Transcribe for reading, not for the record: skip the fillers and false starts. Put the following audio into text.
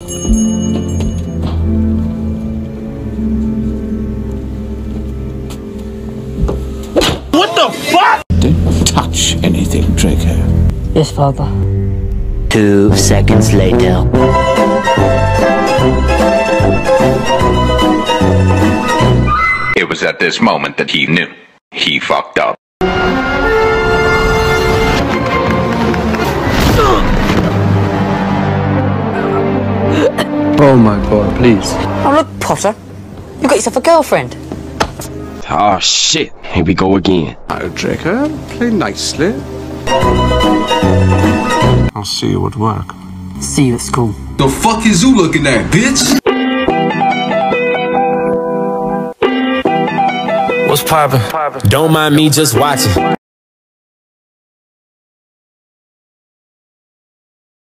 What the fuck? Don't touch anything, Draco. Yes, Father. 2 seconds later. It was at this moment that he knew. He fucked up. Oh my god, please. Oh, look, Potter. You got yourself a girlfriend. Oh shit, here we go again. Oh, Draco, play nicely. I'll see you at work. See you at school. The fuck is you looking at, bitch? What's poppin'? Don't mind me just watching.